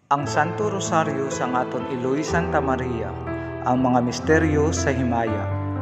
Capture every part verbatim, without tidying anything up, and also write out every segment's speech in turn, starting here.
Ang Santo Rosario sa aton Iloy Santa Maria, ang mga misteryo sa himaya.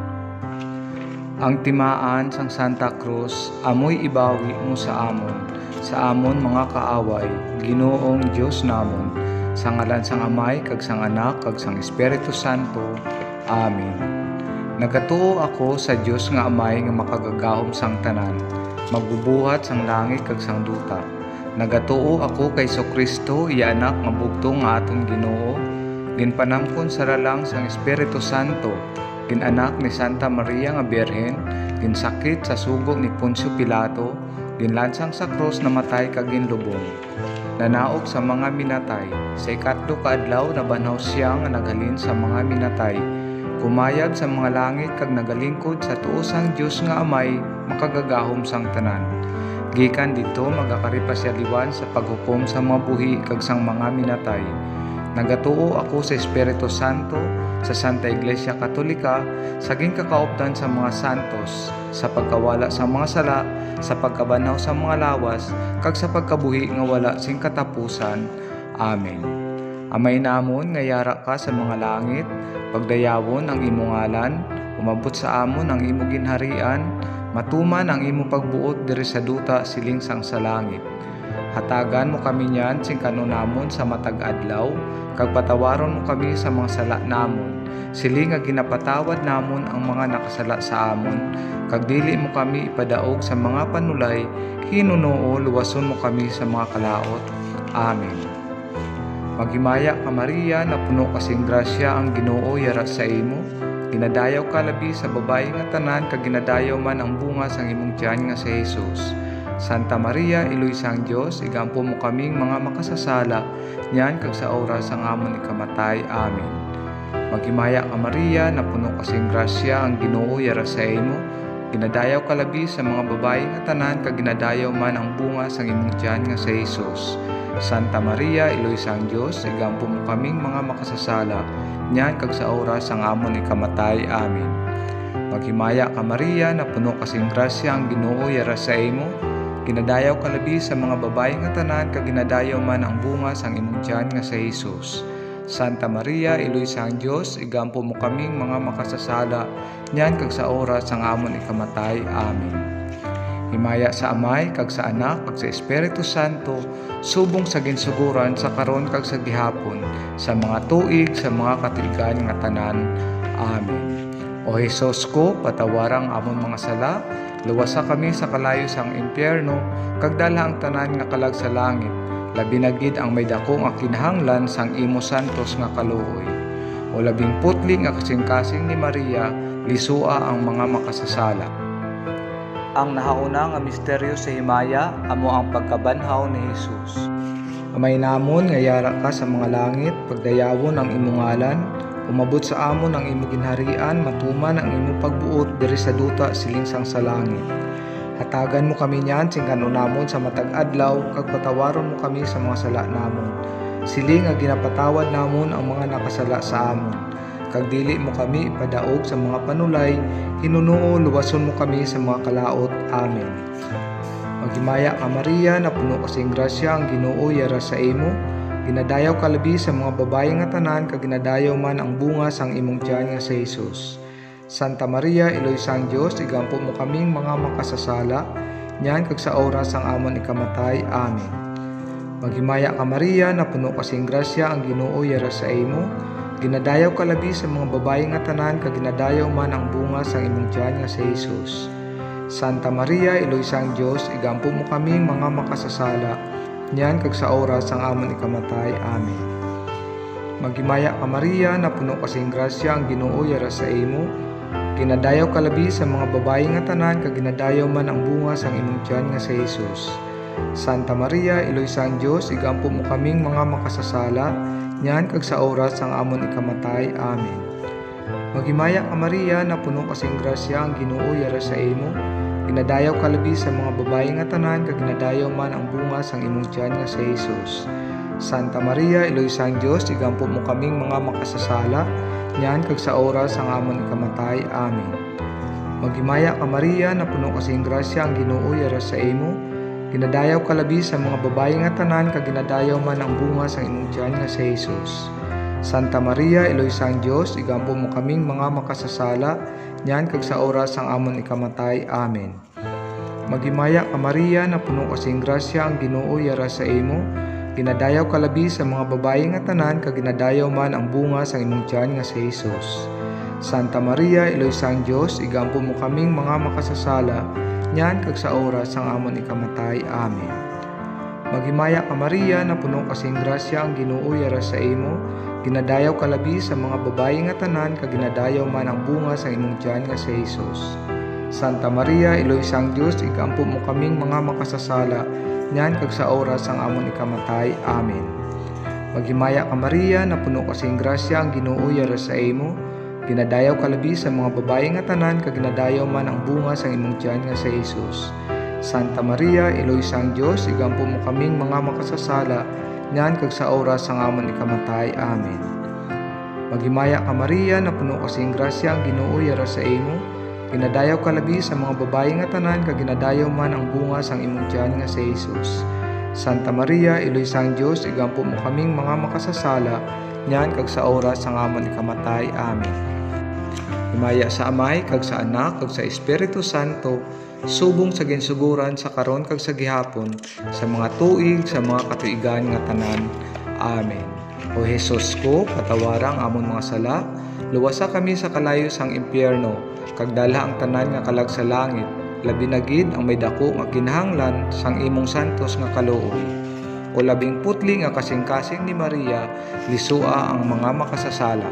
Ang timaan sang Santa Cruz, amoy ibawi mo sa amon, sa amon mga kaaway, Ginoong Dios namon, sa ngalan sang Amay, kag sang Anak, kag sang Espiritu Santo. Amen. Nagatuo ako sa Dios nga Amay nga makagagahom sang tanan, magbubuhat sang langit kag sang duta. Nagatuo ako kay Kristo, iya anak nga bugtong nga aton Ginoo, ginpanamkon sa lalang sang Espiritu Santo, ginanak ni Santa Maria nga Birhen, ginsakit sa sugo ni Poncio Pilato, ginlansang sa krus namatay kag ginlubong. Nanaog sa mga minatay, sa ikatlo ka adlaw nabanhaw siya nga naghalin sa mga minatay, kumayag sa mga langit kag nagalingkod sa tuo sang Dios nga Amay makagagahom sang tanan. Gikan dito magakaripas siya liwan sa paghukom sa mga buhi kag sang mga minatay. Nagatuo ako sa Espiritu Santo, sa Santa Iglesia Katolika, saging kakauptan sa mga santos, sa pagkawala sa mga sala, sa pagkabanaw sa mga lawas, kag sa pagkabuhi nga wala sing katapusan. Amen. Amay namon nga yara ka sa mga langit, pagdayawon ang imong ngalan, umabot sa amon ang imong ginharian, matuman ang imong pagbuot diri sa duta siling sang sa langit. Hatagan mo kami niyan sing kanunamon sa matag adlaw, kag patawaron mo kami sa mga sala namon, siling nga ginapatawad namon ang mga nakasala sa amon, kag dili mo kami ipadaog sa mga panulay, hinunoo luwason mo kami sa mga kalaot. Amen. Maghimaya ka Maria, na puno kasing grasya ang Ginoo yara sa imo. Ginadayaw ka labi sa babae nga tanan, kag ginadayaw man ang bunga sang imong tiyan nga si Jesus. Santa Maria, Iloy sang Dios, igampo mo kaming mga makasasala, niyan kag sa oras sang amon ikamatay. Amen. Maghimaya ka Maria, na puno kasing grasya ang Ginoo yara sa imo. Ginadayaw ka labi sa mga babae nga tanan, kag ginadayaw man ang bunga sang imong tiyan nga si Jesus. Santa Maria, Iloy sang Dios, igampo mo kaming mga makasasala, niyan kag sa oras sang amon ikamatay. Amen. Maghimaya ka Maria, na puno kasing grasya ang Ginoo yara sa imo. Ginadayaw ka labi sa mga babae nga tanan, kag ginadayaw man ang bunga sang imong tiyan nga si Jesus. Santa Maria, Iloy sang Dios, igampo mo kaming mga makasasala, niyan kag sa oras sang amon ikamatay. Amen. Himaya sa Amay, kag sa Anak, kag sa Espiritu Santo, subong sa ginsuguran sa karon kag sa gihapon, sa mga tuig, sa mga katigan nga tanan. Amen. O Jesus ko, patawarang amon mga sala, luwasa kami sa kalayo sang impyerno, kag dala ang tanan nga kalag sa langit, labi na gid ang may dako nga kinahanglan sang imo santos nga kaluoy. O labing putli nga kasing-kasing ni Maria, lisua ang mga makasasala. Ang nahauna nga misteryo sa himaya, amo ang pagkabanhaw ni Jesus. Amay namon nga yara ka sa mga langit, pagdayawon ang imong ngalan, umabot sa amon ang imong ginharian, matuman ang imong pagbuot diri sa duta siling sang sa langit. Hatagan mo kami niyan sing kanunamon sa matag adlaw, kag patawaron mo kami sa mga sala namon, siling nga ginapatawad namon ang mga nakasala sa amon. Kag dili mo kami ipadaog sa mga panulay, hinunoo luwason mo kami sa mga kalaot. Amen. Maghimaya ka Maria, na puno kasing grasya ang Ginoo yara sa imo. Ginadayaw ka labi sa mga babae nga tanan, kag ginadayaw man ang bunga sang imong tiyan nga si Jesus. Santa Maria, Iloy sang Dios, igampo mo kaming mga makasasala, niyan kag sa oras sang amon ikamatay. Amen. Maghimaya ka Maria, na puno kasing grasya ang Ginoo yara sa imo. Ginadayaw ka labi sa mga babae nga tanan, kag ginadayaw man ang bunga sang imong tiyan nga si Jesus. Santa Maria, Iloy sang Dios, igampo mo kaming mga makasasala, niyan kag sa oras sang amon ikamatay. Amen. Maghimaya ka Maria, na puno kasing grasya ang Ginoo yara sa imo. Ginadayaw ka labi sa mga babae nga tanan, kag ginadayaw man ang bunga sang imong tiyan nga si Jesus. Santa Maria, Iloy sang Dios, igampo mo kaming mga makasasala, niyan kag sa oras sang amon ikamatay. Amen. Maghimaya ka Maria, na puno kasing grasya ang Ginoo yara sa imo. Ginadayaw ka labi sa mga babae nga tanan, kag ginadayaw man ang bunga sang imong tiyan nga si Jesus. Santa Maria, Iloy sang Dios, igampo mo kaming mga makasasala, niyan kag sa oras sang amon ikamatay. Amen. Maghimaya ka Maria, na puno kasing grasya ang Ginoo yara sa imo. Ginadayaw ka labi sa mga babayi nga tanan, kag ginadayaw man ang bunga sa imong tiyan nga si Jesus. Santa Maria, Eloisang Dios, igampo mo kaming mga makasasala, nyan kag sa oras ang amon ikamatay. Amen. Magimaya ka Maria, na puno kasing grasya, ang Ginoo yara sa imo. Ginadayaw ka labi sa mga babayi nga tanan, kag ginadayaw man ang bunga sa imong tiyan nga si Jesus. Santa Maria, Eloisang Dios, igampo mo kaming mga makasasala, nyan kag sa oras ang amon ikamatay. Amen. Magimaya ka Maria, na puno kasing grasya, ang Ginoo yara sa imo. Ginadayaw ka labi sa mga babayi nga tanan, kag ginadayaw man ang bunga sa imong tiyan nga si Jesus. Santa Maria, Eloisang Dios, igampo mo kaming mga makasasala, nyan kag sa oras ang amon ikamatay. Amen. Magimaya ka Maria, na puno kasing grasya, ang Ginoo yara sa imo. Ginadayaw ka labi sa mga babayi nga tanan, kag ginadayaw man ang bunga sa imong tiyan nga si Jesus. Santa Maria, Eloisang Dios, igampo mo kaming mga makasasala, nyan kag sa oras ang amon ikamatay. Amen. Magimaya ka Maria, na puno kasing grasya, ang Ginoo yara sa imo. Ginadayaw ka labi sa mga babayi nga tanan, kag ginadayaw man ang bunga sa imong tiyan nga si Jesus. Santa Maria, Eloisang Dios, igampo mo kaming mga makasasala, nyan kag sa oras ang amon ikamatay. Amen. Himaya sa Amay, kag sa Anak, kag sa Espiritu Santo, subong sa ginsuguran sa karon kag sa gihapon, sa mga tuig, sa mga katuigan nga tanan. Amen. O Jesus ko, patawarang amon mga sala, luwasa kami sa kalayo sang impyerno, kag dala ang tanan nga kalag sa langit, labi na gid ang may dako nga kinahanglan sang imong santos nga kaluoy. O labing putli nga kasing-kasing ni Maria, lisua ang mga makasasala.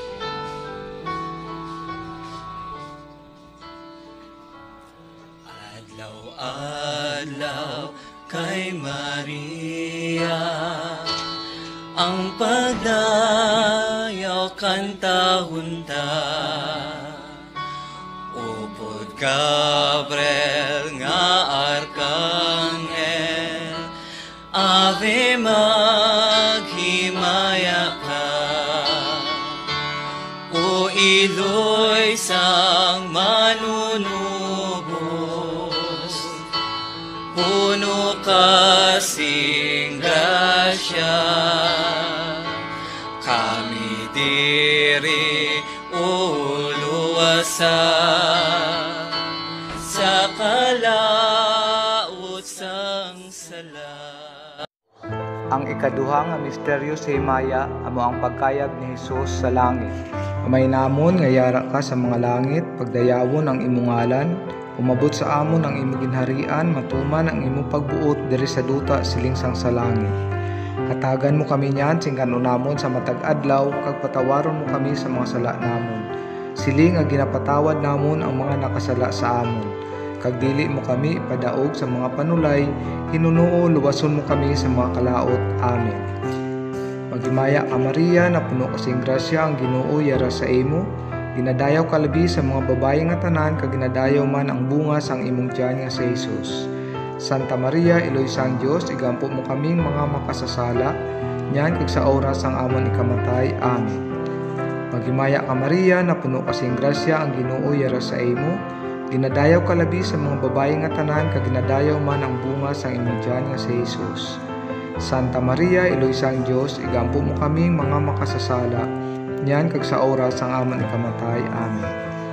Adlaw-adlaw kay Maria, ang pagdayaw kantahunta. Upod Gabriel nga Arkanghel, Ave maghimaya ka. O iloy sang manunubos, puno kasing grasya, kami diri uluwasa sa kalaot sang sala. Ang ikaduha nga misteryo sa himaya, amo ang pagkayag ni Jesus sa langit. Amay namon nga yara ka sa mga langit, pagdayawon ang imong ngalan, umabot sa amon ang imong ginharian, matuman ang imong pagbuot diri sa duta siling sang sa langit. Hatagan mo kami niyan sing kanunamon sa matag adlaw, kag patawaron mo kami sa mga sala namon. Siling nga ginapatawad namon ang mga nakasala sa amon. Kag dili mo kami padaog sa mga panulay, hinunuo luwason mo kami sa mga kalaot. Amen. Magimaya ka Maria, na puno kasing grasya, ang Ginoo yara sa imo. Ginadayaw ka labi sa mga babayi nga tanan, kag ginadayaw man ang bunga sang imong tiyan nga si Jesus. Santa Maria, Eloisang Dios, igampo mo kaming mga makasasala, nyan kag sa oras ang amon ikamatay. Amen. Magimaya ka Maria, na puno kasing grasya, ang Ginoo yara sa imo. Ginadayaw ka labi sa mga babayi nga tanan, kag ginadayaw man ang bunga sang imong tiyan nga si Jesus. Santa Maria, Eloisang Dios, igampo mo kaming mga makasasala, nyan kag sa oras ang amon ikamatay. Amen.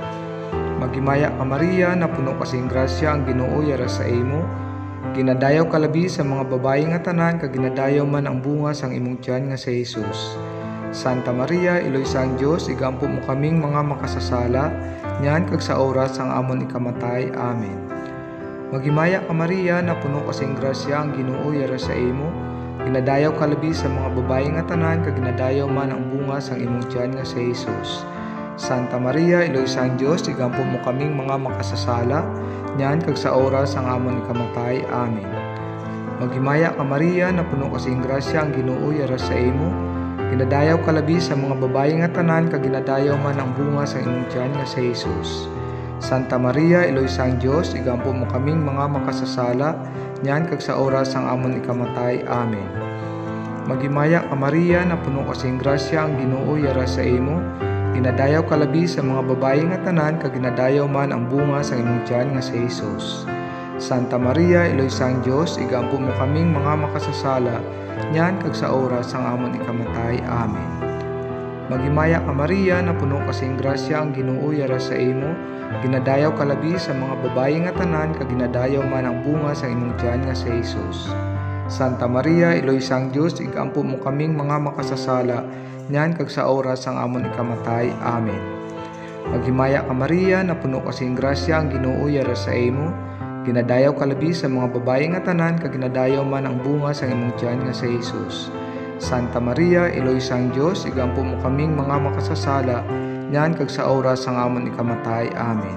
Magimaya ka Maria, na puno kasing grasya, ang Ginoo yara sa imo. Ginadayaw ka labi sa mga babayi nga tanan, kag ginadayaw man ang bunga sang imong tiyan nga si Jesus. Santa Maria, Eloisang Dios, igampo mo kaming mga makasasala, nyan kag sa oras ang amon ikamatay. Amen. Magimaya ka Maria, na puno kasing grasya, ang Ginoo yara sa imo. Ginadayaw ka labi sa mga babayi nga tanan, kag ginadayaw man ang bunga sang imong tiyan nga si Jesus. Santa Maria, Eloisang Dios, igampo mo kaming mga makasasala, nyan kag sa oras ang amon ikamatay. Amen. Magimaya ka Maria, na puno kasing grasya, ang Ginoo yara sa imo. Ginadayaw ka labi sa mga babayi nga tanan, kag ginadayaw man ang bunga sang imong tiyan nga si Jesus. Santa Maria, Eloisang Dios, igampo mo kaming mga makasasala, nyan kag sa oras ang amon ikamatay. Amen. Magimaya ka Maria, na puno kasing grasya, ang Ginoo yara sa imo. Ginadayaw ka labi sa mga babayi nga tanan, kag ginadayaw man ang bunga sa imong tiyan nga si Jesus. Santa Maria, Iloy sang Dios, igampo mo kaming mga makasasala, nyan kag sa oras sang amon ikamatay. Amen. Maghimaya ka Maria, na puno kasing grasya, ang Ginoo yara sa imo, ginadayaw kalabi sa mga babayi nga tanan, kag ginadayaw man ang bunga sa imong tiyan nga sa Jesus. Santa Maria, Iloy sang Dios, igampo mo kaming mga makasasala, nyan kag sa oras sang amon ikamatay. Amen. Maghimaya ka Maria, na puno kasing grasya, ang Ginoo yara sa imo, ginadayaw kalabi sa mga babayi nga tanan, kag ginadayaw man ang bunga sa imong tiyan nga sa Jesus. Santa Maria, Iloy sang Dios, igampo mo kaming mga makasasala, nyan kag sa oras sang amon ikamatay. Amen.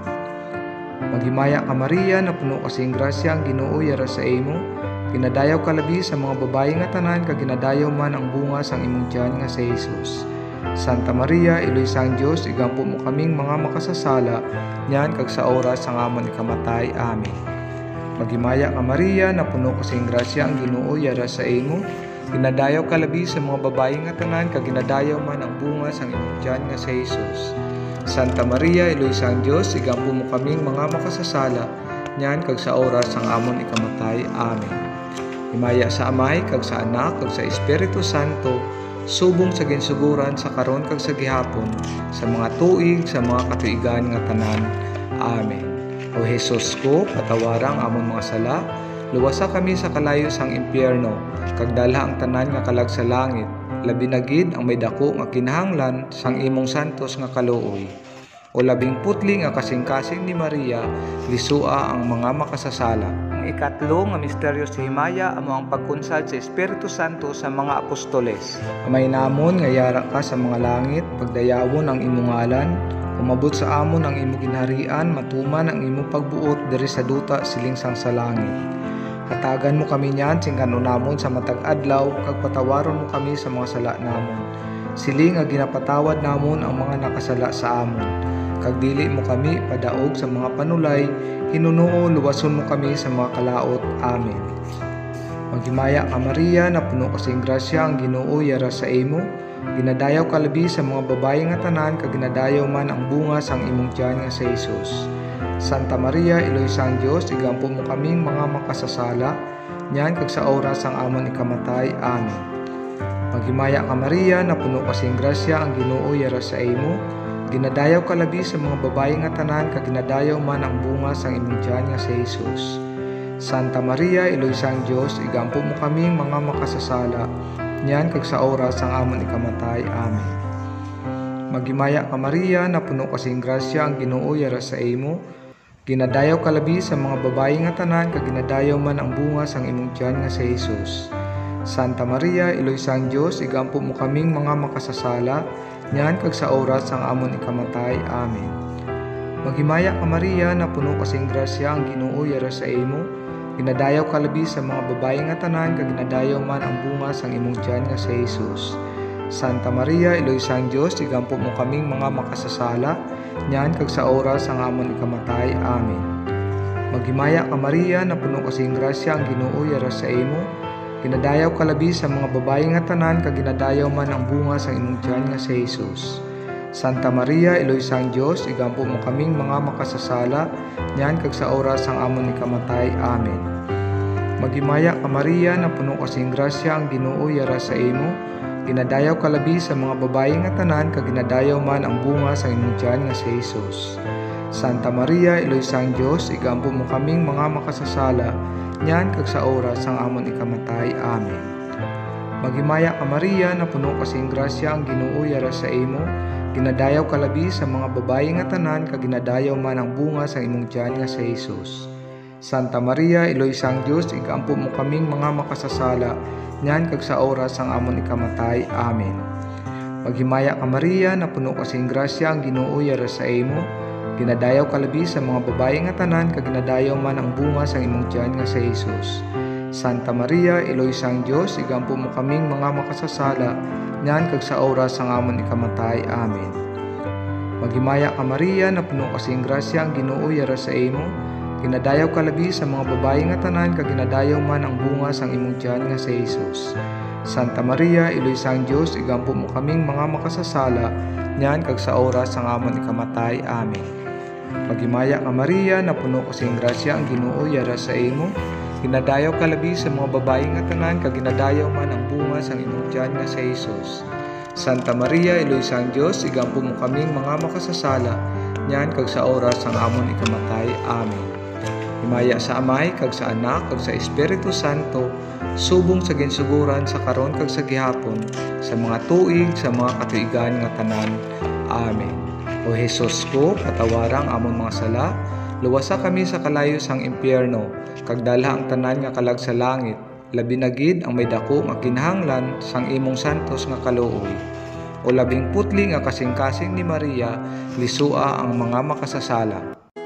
Maghimaya ka Maria, na puno kasing grasya, ang Ginoo yara sa imo, ginadayaw kalabi sa mga babayi nga tanan, kag ginadayaw man ang bunga sang imong tiyan nga sa Jesus. Santa Maria, Iloy sang Dios, igampo mo kaming mga makasasala, nyan kag sa oras sang amon ikamatay. Amen. Maghimaya ka Maria, na puno kasing grasya, ang Ginoo yara sa imo, ginadayaw kalabi sa mga babayi nga tanan, kag ginadayaw man ang bunga sang imong tiyan nga sa Jesus. Santa Maria, Iloy sang Dios, igampo mo kaming mga makasasala, nyan kag sa oras sang amon ikamatay. Amen. Himaya sa Amay, kag sa Anak, kag sa Espiritu Santo, subong sa ginsuguran sa karon kag sa gihapon, sa mga tuig, sa mga katuigan nga tanan. Amen. O Jesus ko, patawarang amon mga sala, luwasa kami sa kalayo sang impyerno, kag dalha ang tanan nga kalag sa langit, labi na gid ang may dako nga kinahanglan sang imong santos nga kaluoy. O labing putli nga kasing-kasing ni Maria, lisua ang mga makasasala. Ang ikatlo nga misteryo sa himaya amo ang pagkunsad sa Espiritu Santo sa mga apostoles. Amay namon nga yara ka sa mga langit, pagdayawon ang imong ngalan, umabot sa amon ang imong ginharian, matuman ang imong pagbuot diri sa duta siling sang sa langit. Hatagan mo kami niyan sing kanunamon sa matag adlaw, kag patawaron mo kami sa mga sala namon. Siling nga ginapatawad namon ang mga nakasala sa amon. Kag dili mo kami padaog sa mga panulay, hinuno luwason mo kami sa mga kalaot. Amen. Maghimaya ka Maria, na puno kasing grasya, ang Ginoo yara sa imo, ginadayaw kalabi sa mga babayi nga tanan, kag ginadayaw man ang bunga sang imong tiyan nga sa Jesus. Santa Maria, Iloy sang Dios, igampo mo kaming mga makasasala, nyan kag sa oras sang amon ikamatay. Amen. Maghimaya ka Maria, na puno kasing grasya, ang Ginoo yara sa imo, ginadayaw kalabi sa mga babayi nga tanan, kag ginadayaw man ang bunga sang imong tiyan nga sa Jesus. Santa Maria, Iloy sang Dios, igampo mo kaming mga makasasala, nyan kag sa oras sang amon ikamatay. Amen. Maghimaya ka Maria, na puno kasing grasya, ang Ginoo yara sa imo, ginadayaw kalabi sa mga babayi nga tanan, kag ginadayaw man ang bunga sang imong tiyan nga sa Jesus. Santa Maria, Iloy sang Dios, igampo mo kaming mga makasasala, nyan kag sa oras sang amon ikamatay. Amen. Maghimaya ka Maria, na puno kasing grasya, ang Ginoo yara sa imo, ginadayaw kalabi sa mga babayi nga tanan, kag ginadayaw man ang bunga sang imong tiyan nga sa Jesus. Santa Maria, Iloy sang Dios, igampo mo kaming mga makasasala, nyan kag sa oras sang amon ikamatay. Amen. Maghimaya ka Maria, na puno kasing grasya, ang Ginoo yara sa imo, ginadayaw kalabi sa mga babayi nga tanan, kag ginadayaw man ang bunga sa imong tiyan nga sa Jesus. Santa Maria, Iloy sang Dios, igampo mo kaming mga makasasala, nyan kag sa oras sang amon ikamatay. Amen. Maghimaya ka Maria, na puno kasing grasya, ang Ginoo yara sa imo, ginadayaw kalabi sa mga babayi nga tanan, kag ginadayaw man ang bunga sa imong tiyan nga sa Jesus. Santa Maria, Iloy sang Dios, igampo mo kaming mga makasasala, nyan kag sa oras sang amon ikamatay. Amen. Maghimaya ka Maria, na puno kasing grasya, ang Ginoo yara sa imo, ginadayaw kalabi sa mga babayi nga tanan, kag ginadayaw man ang bunga sa imong tiyan nga sa Jesus. Santa Maria, Iloy sang Dios, igampo mo kaming mga makasasala, nyan kag sa oras sang amon ikamatay. Amen. Maghimaya ka Maria, na puno kasing grasya, ang Ginoo yara sa imo, ginadayaw kalabi sa mga babayi nga tanan, kag ginadayaw man ang bunga sa imong tiyan nga sa Jesus. Santa Maria, Iloy sang Dios, igampo mo kaming mga makasasala, nyan kag sa oras sang amon ikamatay. Amen. Maghimaya ka Maria, na puno kasing grasya, ang Ginoo yara sa imo, ginadayaw kalabi sa mga babayi nga tanan, kag ginadayaw man ang bunga sang imong tiyan nga sa Jesus. Santa Maria, Iloy sang Dios, igampo mo kaming mga makasasala, nyan kag sa oras sang amon ikamatay. Amen. Magimaya ka Maria, napuno kasing grasya ang Ginoo yara sa imo. Ginadayaw ka labi sa mga babae nga tanan, kag ginadayaw man ang bunga sang imong tiyan nga sa Hesus. Santa Maria, Eloisa ang Dios, igampo mo kaming mga makasasala, nyan kag sa oras sang amon ikamatay. Amen. Himaya sa Amay, kag sa Anak, kag sa Espiritu Santo, subong sa ginsuguran sa karon kag sa gihapon, sa mga tuig, sa mga katuigan nga tanan. Amen. O Jesus ko, patawarang amon mga sala, luwasa kami sa kalayo sang impyerno, kag dalha ang tanan nga kalag sa langit, labi na gid ang may dako nga kinahanglan sang imong santos nga kaluoy. O labing putli nga kasing-kasing ni Maria, lisua ang mga makasasala.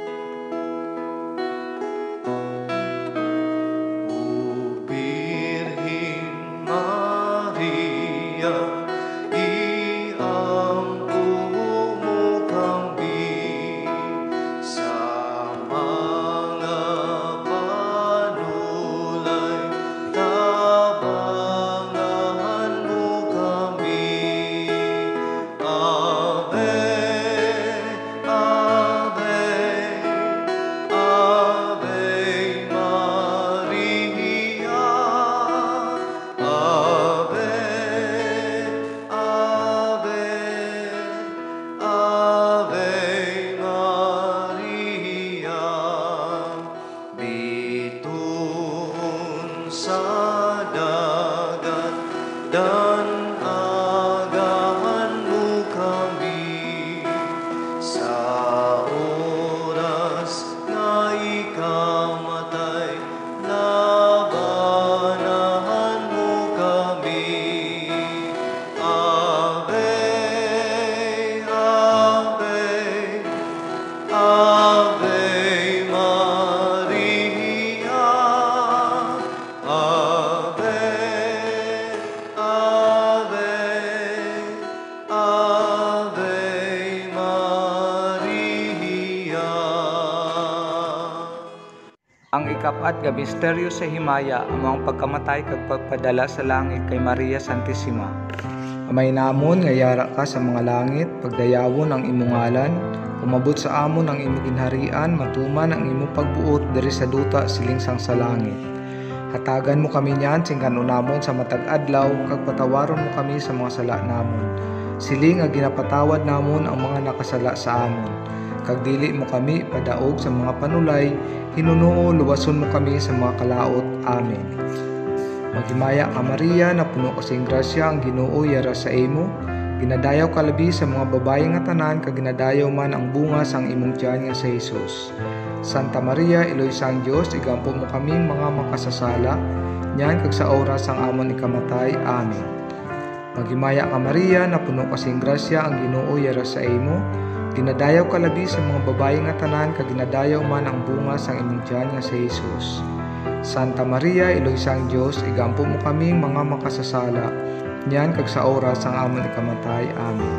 Ang ikapat nga misteryo sa himaya, ang mga pagkamatay kag pagpadala sa langit kay Maria Santissima. Amay namon nga yara ka sa mga langit, pagdayawon ang imong ngalan, umabot sa amon ang imong ginharian, matuman ang imong pagbuot diri sa duta siling sang sa langit. Hatagan mo kami niyan sing kanunamon sa matag adlaw, kag patawaron mo kami sa mga sala namon. Siling nga ginapatawad namon ang mga nakasala sa amon. Kag dili mo kami padaog sa mga panulay, hinunoo luwason mo kami sa mga kalaot. Amen. Maghimaya ka Maria, na puno kasing grasya ang Ginoo yara sa imo. Ginadayaw ka labi sa mga babae nga tanan, kag ginadayaw man ang bunga sang imong tiyan nga sa Hesus. Santa Maria, Eloisa ang Dios, igampo mo kaming mga makasasala, nyan kag sa oras sang amon ikamatay. Amen. Maghimaya ka Maria, na puno kasing grasya ang Ginoo yara sa imo. Ginadayaw ka labi sa mga babae nga tanan, kag ginadayaw man ang bunga sang imong tiyan nga sa Hesus. Santa Maria, Eloisa ang Dios, igampo mo kaming mga makasasala, nyan kag sa oras sang amon ikamatay. Amen.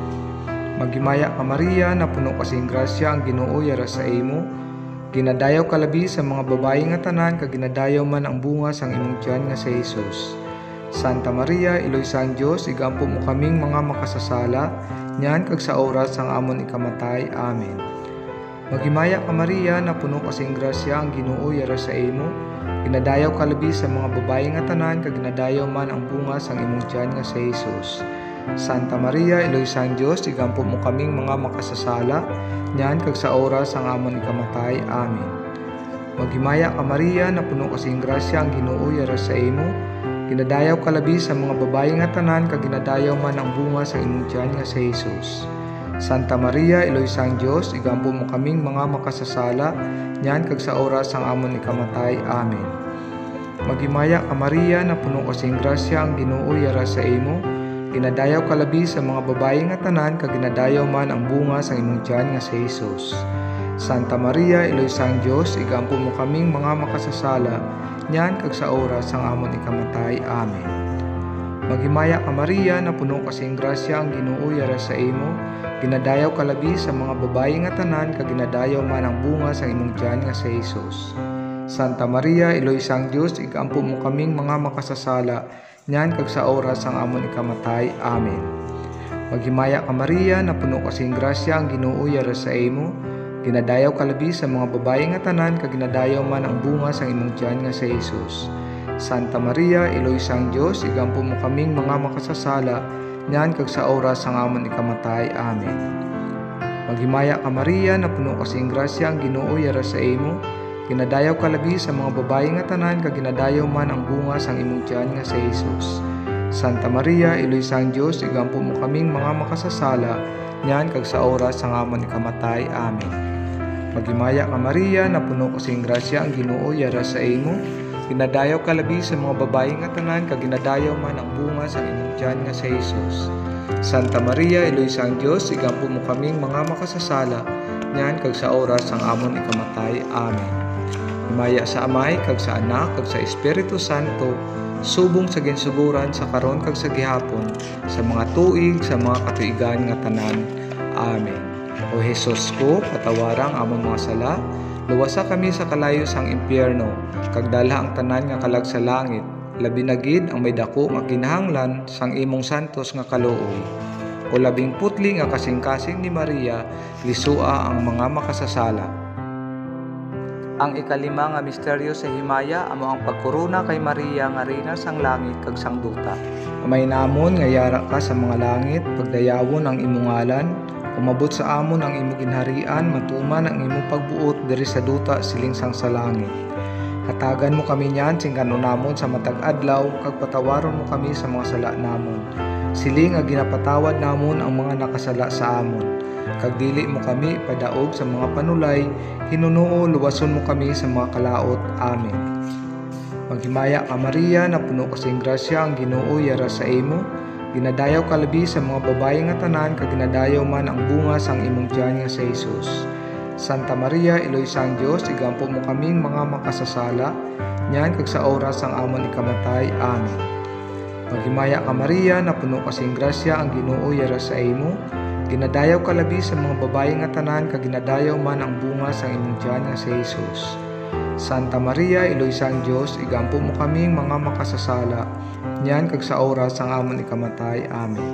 Maghimaya ka Maria, na puno kasing grasya ang Ginoo yara sa imo. Ginadayaw ka labi sa mga babae nga tanan, kag ginadayaw man ang bunga sang imong tiyan nga sa Hesus. Santa Maria, Eloisa ang Dios, igampo mo kaming mga makasasala, nyan kag sa oras sang amon ikamatay. Amen. Maghimaya ka Maria, na puno kasing grasya ang Ginoo yara sa imo. Ginadayaw ka labi sa mga babae nga tanan, kag ginadayaw man ang bunga sang imong tiyan nga sa Hesus. Santa Maria, Eloisa ang Dios, igampo mo kaming mga makasasala, nyan kag sa oras sang amon ikamatay. Amen. Maghimaya ka Maria, na puno kasing grasya ang Ginoo yara sa imo. Ginadayaw ka labi sa mga babae nga tanan, kag ginadayaw man ang bunga sa imong tiyan nga sa Hesus. Santa Maria, Eloisa ang Dios, igampo mo kaming mga makasasala, nyan kag sa oras sang amon ikamatay. Amen. Maghimaya ka Maria, na puno kasing grasya ang Ginoo yara sa imo. Ginadayaw ka labi sa mga babae nga tanan, kag ginadayaw man ang bunga sa imong tiyan nga sa Hesus. Santa Maria, Eloisa ang Dios, igampo mo kaming mga makasasala, nyan kag sa oras sang amon ikamatay. Amen. Maghimaya ka Maria, na puno kasing grasya ang Ginoo yara sa imo. Ginadayaw ka labi sa mga babae nga tanan, kag ginadayaw man ang bunga sa imong tiyan nga sa Hesus. Santa Maria, Eloisa ang Dios, igampo mo kaming mga makasasala, nyan kag sa oras sang amon ikamatay. Amen. Maghimaya ka Maria, na puno kasing grasya ang Ginoo yara sa imo. Ginadayaw kalabi sa mga babae nga tanan kag ginadayaw man ang bunga sang imong tiyan nga si Jesus. Santa Maria, Iloy sang Dios, igampo mo kaming mga makasasala, nyan kag sa oras sang amon ikamatay. Amen. Maghimaya ka Maria, na puno ka sing grasya, ang Ginoo yara sa imo. Ginadayaw kalabi sa mga babae nga tanan kag ginadayaw man ang bunga sang imong tiyan nga si Jesus. Santa Maria, Iloy sang Dios, igampo mo kaming mga makasasala, nyan kag sa oras sang amon ikamatay. Amen. Maghimaya ka Maria, na puno ka sing grasya, ang Ginoo yara sa imo. Ginadayaw kalabi sa mga babae nga tanan kag ginadayaw man ang bunga sang imong tiyan nga si Jesus. Santa Maria, Iloy sang Dios, igampo mo kaming mga makasasala, nyan kag sa oras sang amon ikamatay. Amen. Himaya sa Amay, kag sa Anak, kag sa Espiritu Santo, subong sa ginsuguran sa karon kag sa gihapon, sa mga tuig, sa mga katuigan nga tanan. Amen. O Jesus ko, patawarang amon mga sala, luwasa kami sa kalayo sang impyerno, kag dalha ang tanan nga kalag sa langit, labi na gid ang may dako nga kinahanglan sang imong santos nga kaluoy. O labing putli nga kasing-kasing ni Maria, lisua ang mga makasasala. Ang ikalima nga misteryo sa himaya amo ang pagkuruna kay Maria nga reyna sang langit kag sang duta. Amay namon nga yara ka sa mga langit, pagdayawon ang imong ngalan, umabot sa amon ang imong ginharian, matuman ang imong pagbuot diri sa duta siling sang sa langit. Hatagan mo kami niyan sing kanunamon sa matag adlaw, kag patawaron mo kami sa mga sala namon. Siling nga ginapatawad namon ang mga nakasala sa amon. Kag dili mo kami padaog sa mga panulay, hinunuo luwason mo kami sa mga kalaot. Amen. Maghimaya ka Maria, na puno ka sing grasya, ang Ginoo yara sa imo. Ginadayaw kalabi sa mga babae nga tanan kag ginadayaw man ang bunga sang imong tiyan nga si Jesus. Santa Maria, Iloy sang Dios, igampo mo kaming mga makasasala, nyan kag sa oras sang amon ikamatay. Amen. Maghimaya ka Maria, na puno ka sing grasya, ang Ginoo yara sa imo. Ginadayaw kalabi sa mga babae nga tanan kag ginadayaw man ang bunga sang imong tiyan nga si Jesus. Santa Maria, Iloy sang Dios, igampo mo kaming mga makasasala, nyan kag sa oras sang amon ikamatay. Amen.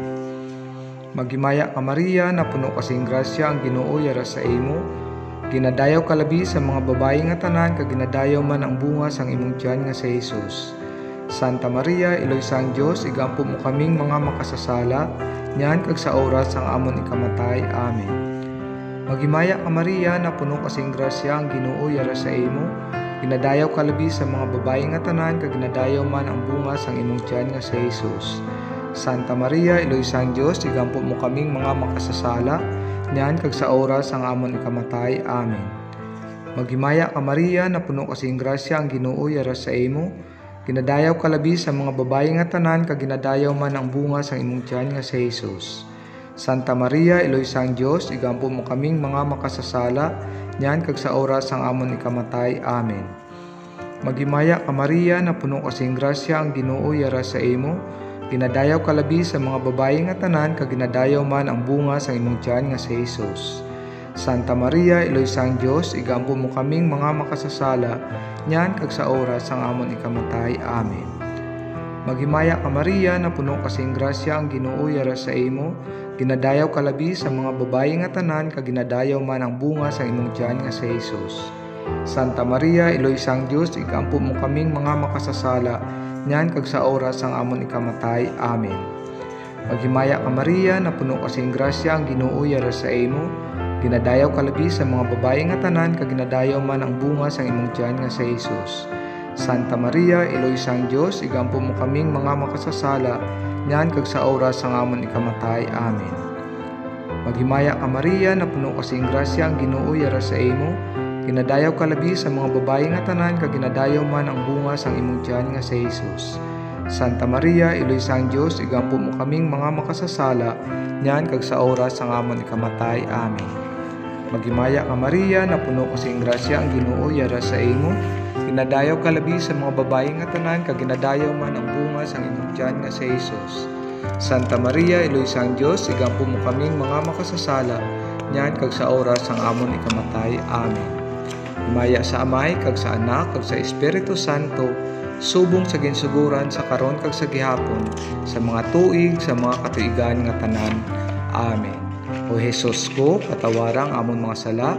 Maghimaya ka Maria, na puno ka sing grasya, ang Ginoo yara sa imo. Ginadayaw kalabi sa mga babae nga tanan kag ginadayaw man ang bunga sang imong tiyan nga si Jesus. Santa Maria, Iloy sang Dios, igampo mo kaming mga makasasala, nyan kag sa oras sang amon ikamatay. Amen. Maghimaya ka Maria, na puno ka sing grasya, ang Ginoo yara sa imo. Ginadayaw kalabi sa mga babae nga tanan kag ginadayaw man ang bunga sang imong tiyan nga si Jesus. Santa Maria, Iloy sang Dios, igampo mo kaming mga makasasala, nyan kag sa oras sang amon ikamatay. Amen. Maghimaya ka Maria, na puno ka sing grasya, ang Ginoo yara sa imo. Ginadayaw kalabi sa mga babae nga tanan kag ginadayaw man ang bunga sang imong tiyan nga si Jesus. Santa Maria, Iloy sang Dios, igampo mo kaming mga makasasala, nyan kag sa oras sang amon ikamatay. Amen. Maghimaya ka Maria, na puno ka sing grasya, ang Ginoo yara sa imo. Ginadayaw kalabi sa mga babae nga tanan kag ginadayaw man ang bunga sang imong tiyan nga si Jesus. Santa Maria, Iloy sang Dios, igampo mo kaming mga makasasala, nyan kag sa oras sang amon ikamatay. Amen. Maghimaya ka Maria, na puno ka sing grasya, ang Ginoo yara sa imo. Ginadayaw kalabi sa mga babae nga tanan kag ginadayaw man ang bunga sang imong tiyan nga si Jesus. Santa Maria, Iloy sang Dios, igampo mo kaming mga makasasala, nyan kag sa oras sang amon ikamatay. Amen. Maghimaya ka Maria, na puno ka sing grasya, ang Ginoo yara sa imo. Ginadayaw kalabi sa mga babae nga tanan kag ginadayaw man ang bunga sang imong tiyan nga si Jesus. Santa Maria, Iloy sang Dios, igampo mo kaming mga makasasala, nyan kag sa oras sang amon ikamatay. Amen. Maghimaya ka Maria, na puno ka sing grasya, ang Ginoo yara sa imo. Ginadayaw kalabi sa mga babae nga tanan kag ginadayaw man ang bunga sang imong tiyan nga si Jesus. Santa Maria, Iloy sang Dios, igampo mo kaming mga makasasala, nyan kag sa oras sang amon ikamatay. Amen. Maghimaya ka Maria, na puno ka sing grasya, ang Ginoo yara sa imo. Ginadayaw kalabi sa mga babae nga tanan kag ginadayaw man ang bunga sang imong tiyan nga si Jesus. Santa Maria, Iloy sang Dios, igampo mo kaming mga makasasala, nyan kag sa oras sang amon ikamatay. Amen. Himaya sa Amay, kag sa Anak, kag sa Espiritu Santo, subong sa ginsuguran sa karon kag sa gihapon, sa mga tuig, sa mga katuigan nga tanan. Amen. O Jesus ko, patawarang amon mga sala,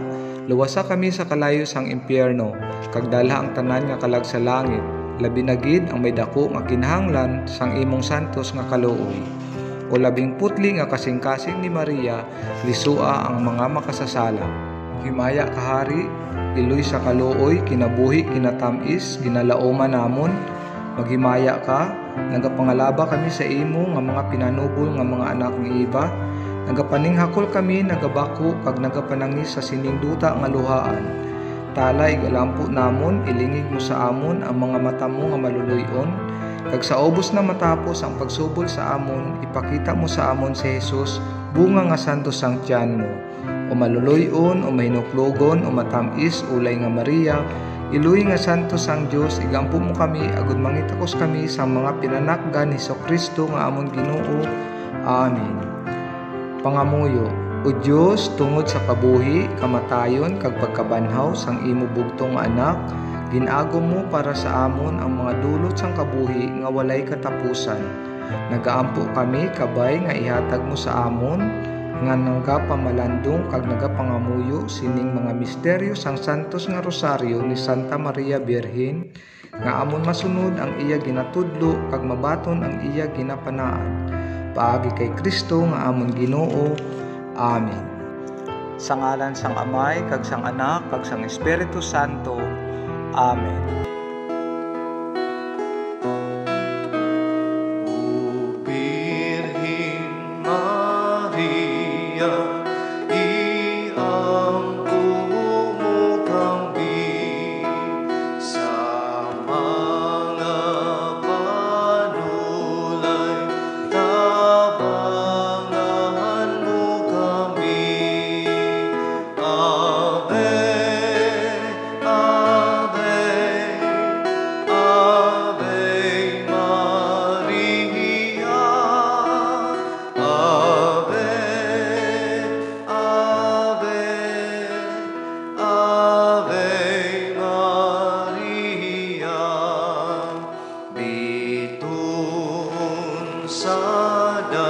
Luwasa kami sa kalayo sang impyerno, kag dala ang tanan nga kalag sa langit, labi na gid ang may dako nga kinahanglan sang imong santos nga kaluoy. O labing putli nga kasing-kasing ni Maria, lisua ang mga makasasala. Himaya kahari, iloy sa kaluoy, kinabuhi, kinatamis, ginalaoma namon, maghimaya ka, nagapangalaba kami sa imo nga mga pinanubol nga mga anak ng iba, nagapaninghakol kami, nagabako, kag nagapanangis sa sining duta nga luhaan. Tala, igalampo namon, ilingig mo sa amon ang mga mata mo nga maluluyon, kag sa ubos na matapos ang pagsubol sa amon, ipakita mo sa amon si Jesus, bunga nga santos sang tiyan mo. O maluluyon, o mahinuklogon, o matamis, ulay nga Maria, iluy nga santos sang Dios, igampo mo kami, agud mangitakos kami sa mga pinanakgan ni Kristo nga amon Ginoo. Amen. Pangamuyo, o Diyos, tungod sa kabuhi, kamatayon, kag pagkabanhaw sang imo bugtong nga anak, ginago mo para sa amon ang mga dulot sang kabuhi nga walay katapusan. Nagaampo kami kabay nga ihatag mo sa amon, nga nagapamalandong kag nagapangamuyo sining mga misteryo sang santos nga rosaryo ni Santa Maria Birhen, nga amon masunod ang iya ginatudlo kag mabaton ang iya ginapanaan. Paagi kay Kristo nga amon Ginoo. Amen. Sa ngalan sang Amay, kag sang Anak, kag sang Espiritu Santo. Amen. O Birhen Maria, iampo mo kami sa mga panulay, tabangan mo kami. Ave, Ave, Ave Maria, Ave, Ave, Ave Maria, biton sa